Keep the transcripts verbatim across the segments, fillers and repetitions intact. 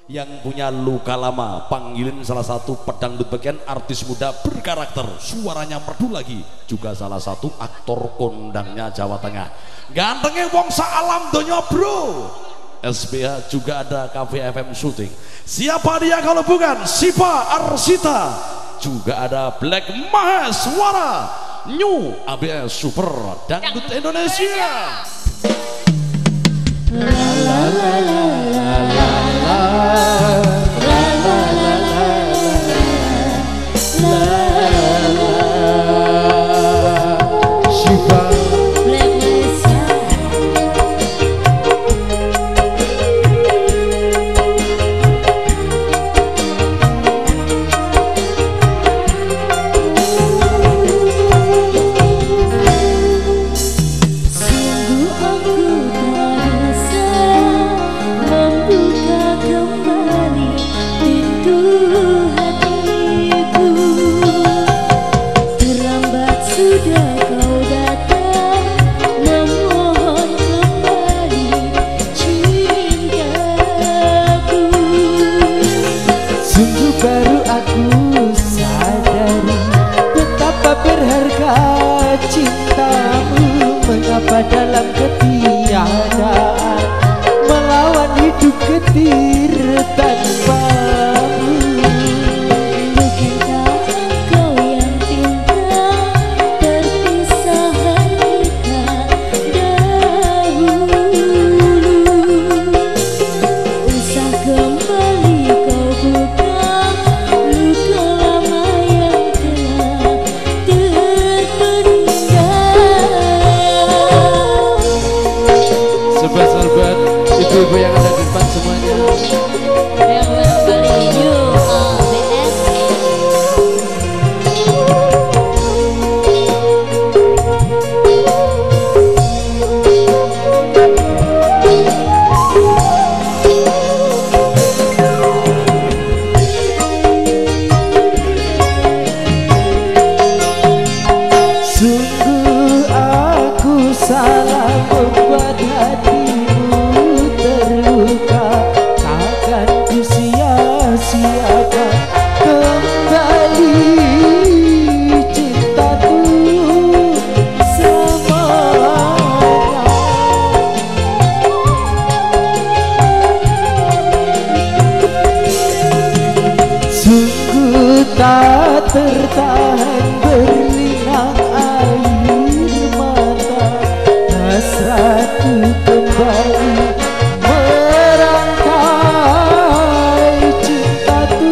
yang punya luka lama, panggilin salah satu pedangdut bagian artis muda berkarakter, suaranya merdu lagi, juga salah satu aktor kondangnya Jawa Tengah, gantengnya wong saalam donya bro. S B H juga ada Cafe F M syuting. Siapa dia kalau bukan Sipa Arsita. Juga ada Black Maheswara, New A B S Super Dangdut Indonesia. La la la la la la la la la la la. Sipa dalam ketiadaan melawan hidup getir tanpamu. Bukankah engkau yang pinta perpisahan kita dahulu? Usah kembali kau buka luka lama yang telah sahabat ibu-ibu yang ada di depan semuanya yang paling new A B S. Sungguh aku salah membuat hatimu terluka, takkan ku sia-siakan kembali cintaku selamanya. Sungguh tak tertahan berlinang air mata, hasratku kembali merangkai cintaku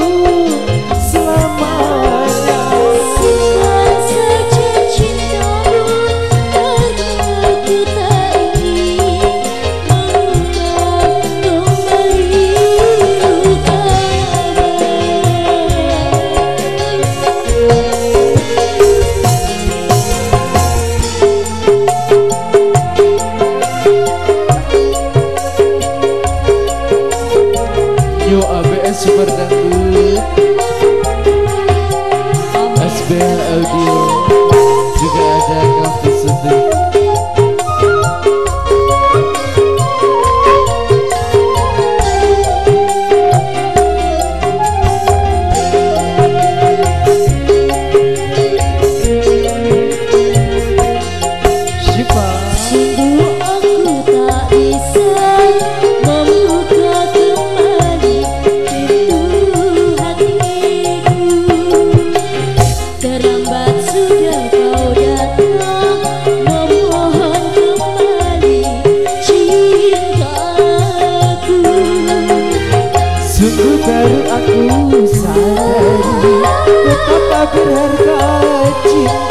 selamanya. Simpan saja cintamu karena ku tak ingin mengulang kembali luka. New A B S Super Dangdut, S B H Audio, juga ada Cafe Syuting. Sipa Sungguh aku tak bisa membuka kembali pintu hatiku. Terlambat sudah kau datang memohon kembali cintaku. sungguh baru aku sadari betapa berharga cinta.